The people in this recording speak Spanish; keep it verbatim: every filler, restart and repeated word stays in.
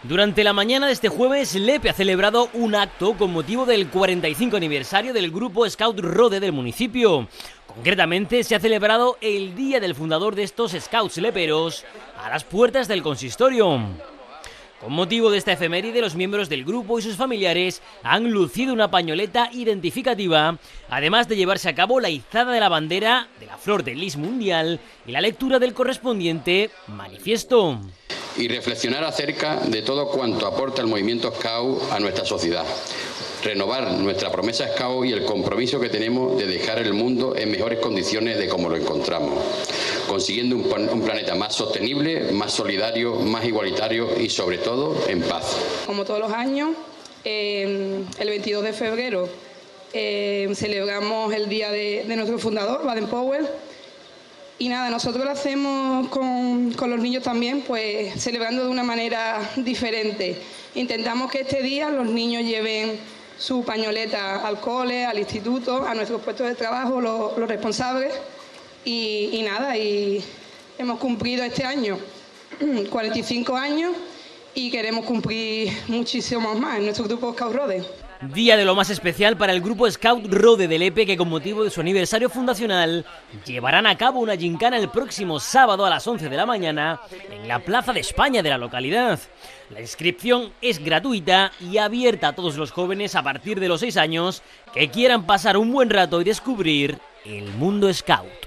Durante la mañana de este jueves, Lepe ha celebrado un acto con motivo del cuarenta y cinco aniversario del grupo Scout Rode del municipio. Concretamente, se ha celebrado el día del fundador de estos Scouts leperos a las puertas del consistorio. Con motivo de esta efeméride, los miembros del grupo y sus familiares han lucido una pañoleta identificativa, además de llevarse a cabo la izada de la bandera de la Flor de Lis mundial y la lectura del correspondiente manifiesto. Y reflexionar acerca de todo cuanto aporta el movimiento Scout a nuestra sociedad. Renovar nuestra promesa Scout y el compromiso que tenemos de dejar el mundo en mejores condiciones de como lo encontramos, consiguiendo un, un planeta más sostenible, más solidario, más igualitario y sobre todo en paz. Como todos los años, eh, el veintidós de febrero eh, celebramos el día de, de nuestro fundador, Baden-Powell. Y nada, nosotros lo hacemos con, con los niños también, pues celebrando de una manera diferente. Intentamos que este día los niños lleven su pañoleta al cole, al instituto, a nuestros puestos de trabajo, los, los responsables. Y, y nada, y hemos cumplido este año cuarenta y cinco años y queremos cumplir muchísimos más en nuestro grupo Scout Rode. Día de lo más especial para el grupo Scout Rode de Lepe, que con motivo de su aniversario fundacional llevarán a cabo una gincana el próximo sábado a las once de la mañana en la Plaza de España de la localidad. La inscripción es gratuita y abierta a todos los jóvenes a partir de los seis años que quieran pasar un buen rato y descubrir el mundo Scout.